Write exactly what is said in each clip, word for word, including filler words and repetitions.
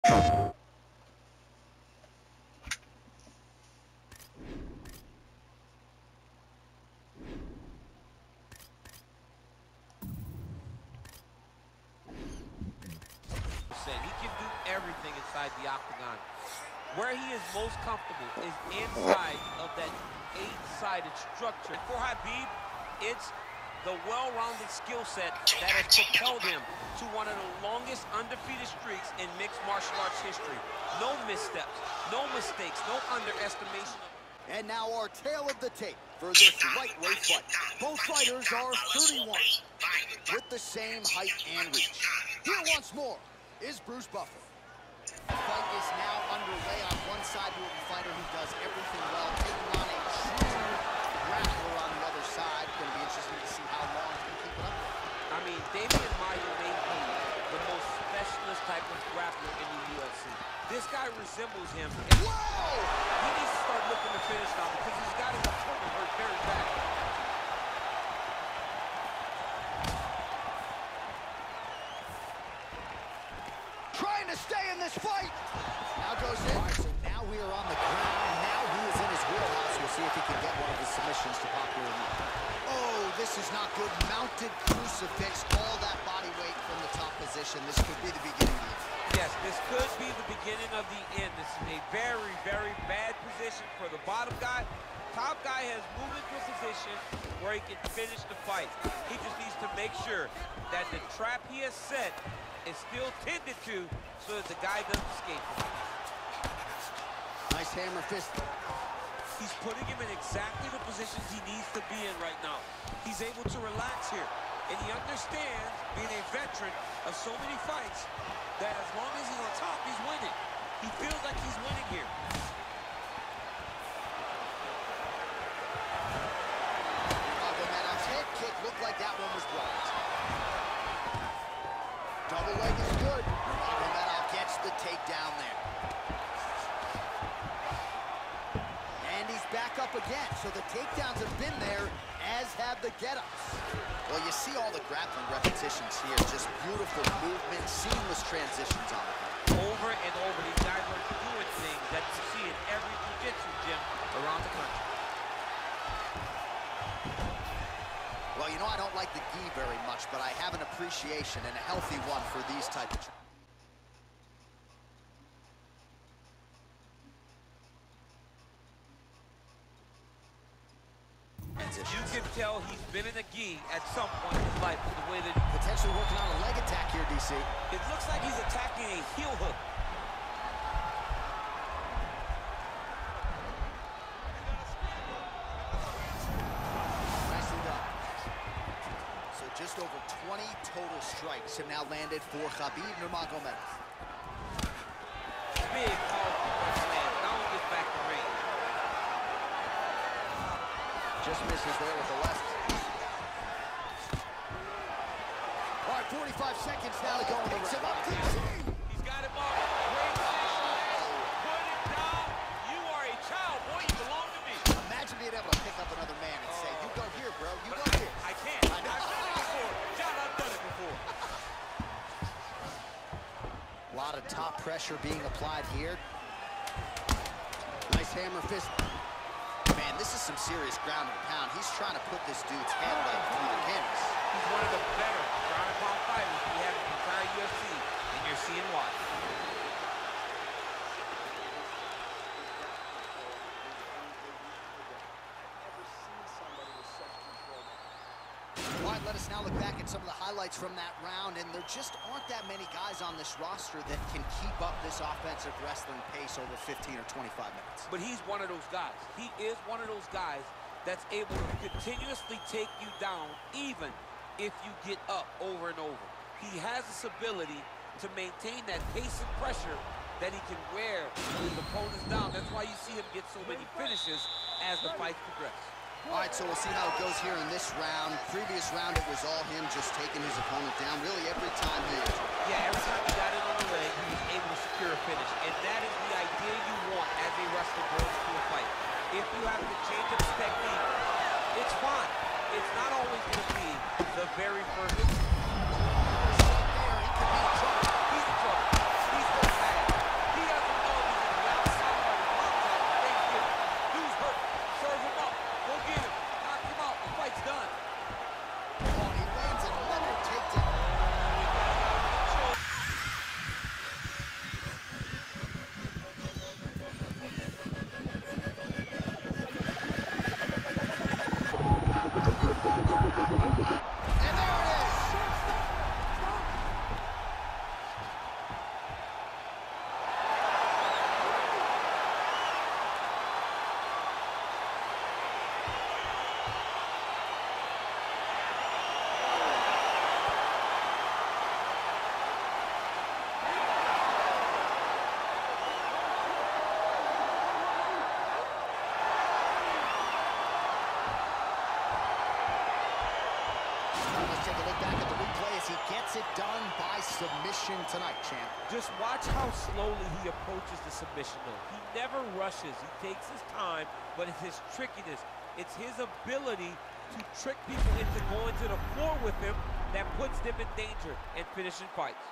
He can do everything inside the octagon. Where he is most comfortable is inside of that eight-sided structure. For Khabib, it's the well-rounded skill set that has propelled him to one of the longest undefeated streaks in mixed martial arts history. No missteps, no mistakes, no underestimation. And now our tale of the tape for this lightweight fight. Both fighters are thirty-one, with the same height and reach. Here once more is Bruce Buffer. The fight is now underway. On one side, we have a fighter who does everything well, taking on a true grappler on the other side. Going to be interesting to see how long he can keep it up. I mean, Demian Maia may be the most specialist type of grappler in the U F C. This guy resembles him. Whoa! He needs to start looking to finish now because he's got his opponent hurt very bad. Trying to stay in this fight. Now goes in. Right, so now we are on the ground. Now he is in his wheelhouse. We'll see if he can get one of his submissions to popular music. Oh, this is not good. Mounted crucifix. All that body weight from the top position. This could be the beginning of the end. Yes, this could be the beginning of the end. This is a very, very bad position for the bottom guy. Top guy has moved into a position where he can finish the fight. He just needs to make sure that the trap he has set is still tended to so that the guy doesn't escape him. Nice hammer fist. He's putting him in exactly the positions he needs to be in right now. He's able to relax here. And he understands, being a veteran of so many fights, that as long as he's on top, he's winning. He feels like he's winning here. Nurmagomedov's head kick looked like that one was blocked. Double leg is good. Nurmagomedov gets the takedown there. And he's back up again. So the takedowns have been there, as have the get-ups. Well, you see all the grappling repetitions here. Just beautiful movement, seamless transitions on it. Over and over, these guys are doing things that you see in every jiu-jitsu gym around the country. Well, you know, I don't like the gi very much, but I have an appreciation and a healthy one for these type of... You can tell he's been in a gi at some point in his life with the way that... Potentially working on a leg attack here, D C. It looks like he's attacking a heel hook. Nicely done. So just over twenty total strikes have now landed for Khabib Nurmagomedov. Big, powerful punch land. Now he gets back to ring. Just misses there with the left. All right, forty-five seconds now to go in the round. Him up, D C. He's got him up. Great position. Put him down. You are a child, boy. You belong to me. Imagine being able to pick up another man and say, you go here, bro. You go here. I can't. I've done it before. John, I've done it before. A lot of top pressure being applied here. Nice hammer fist. Man, this is some serious ground and pound. He's trying to put this dude's head like through the canvas. He's one of the better ground and pound fighters we have in the entire U F C, and you're seeing why. All right, let us now look back at some of the highlights from that round, and there just aren't that many guys on this roster that can keep up this offensive wrestling pace over fifteen or twenty-five minutes. But he's one of those guys. He is one of those guys that's able to continuously take you down even if you get up over and over. He has this ability to maintain that pace and pressure that he can wear his opponents down. That's why you see him get so many finishes as the fight progresses. All right, so we'll see how it goes here in this round. Previous round, it was all him just taking his opponent down really every time he is. Yeah, every time he got it on the leg, he was able to secure a finish. And that is the idea you want as a wrestler going into a fight. If you have to change up his technique, it's fine. It's not always going to be the very first. There, he could be in trouble. He's in trouble. He's so bad. take a look back at the replay as he gets it done by submission tonight, champ. Just watch how slowly he approaches the submission, though. He never rushes. He takes his time, but it's his trickiness. It's his ability to trick people into going to the floor with him that puts them in danger and finishing fights.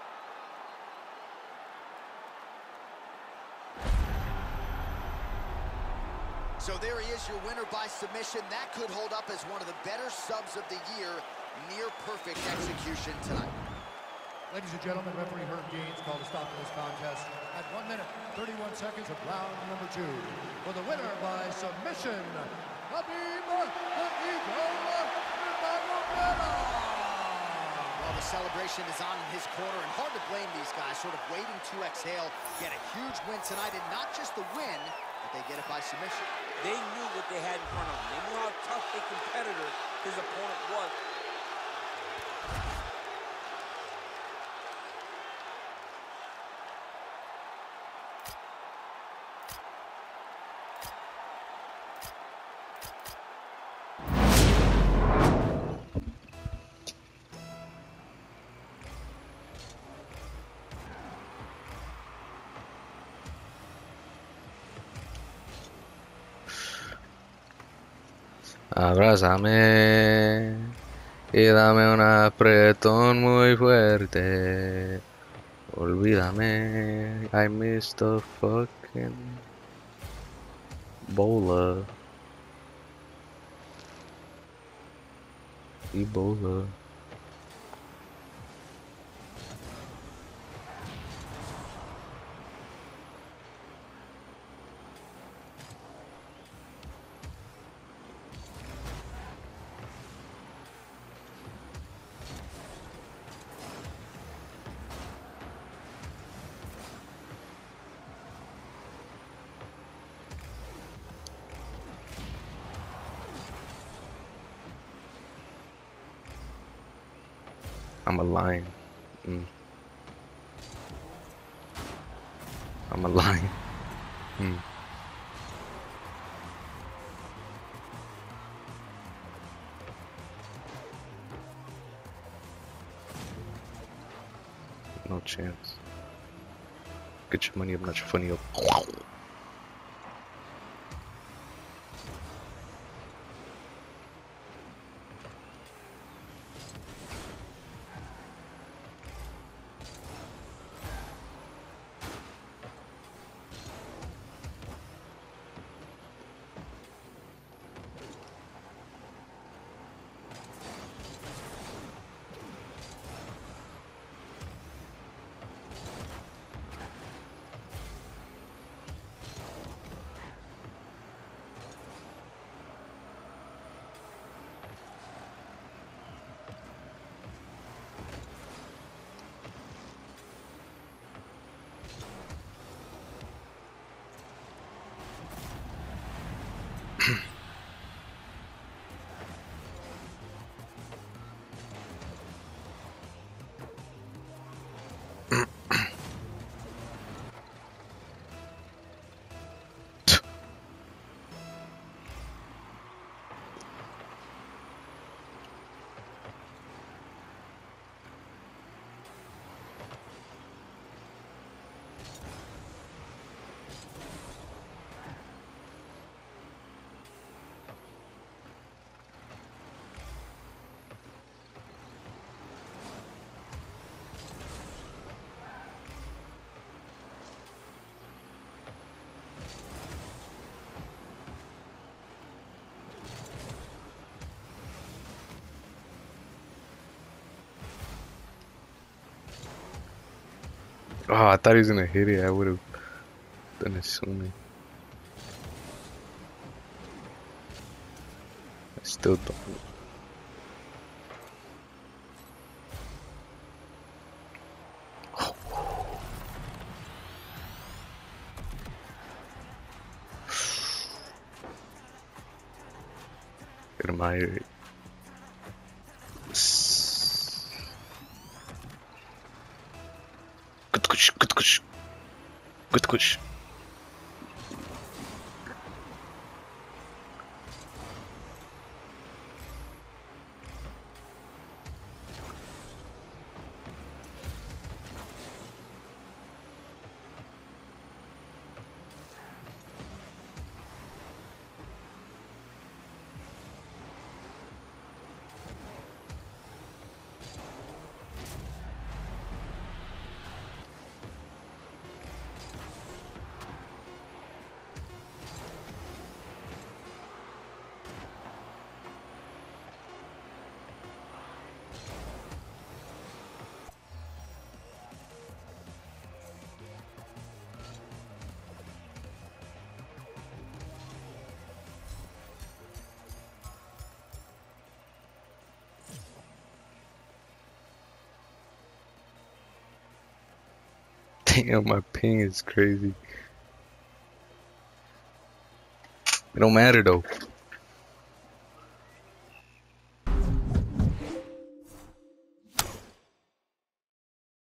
So there he is, your winner by submission. That could hold up as one of the better subs of the year. Near perfect execution tonight. Ladies and gentlemen, referee Herb Gaines called a stop to this contest at one minute, thirty-one seconds of round number two. For the winner by submission, Khabib the Eagle Nurmagomedov. Well, the celebration is on in his corner, and hard to blame these guys, sort of waiting to exhale, get a huge win tonight, and not just the win, but they get it by submission. They knew what they had in front of them. They knew how tough a competitor his opponent was. Abrázame y dame un apretón muy fuerte. Olvídame, I missed the fucking bola. Ebola. I'm a lion. Mm. I'm a lion. Mm. No chance. Get your money up, not your funny up. Oh, I thought he was gonna hit it. I would have done it sooner. I still don't. Admire it. Good kush, good kush, good kush. Damn, my ping is crazy. It don't matter though.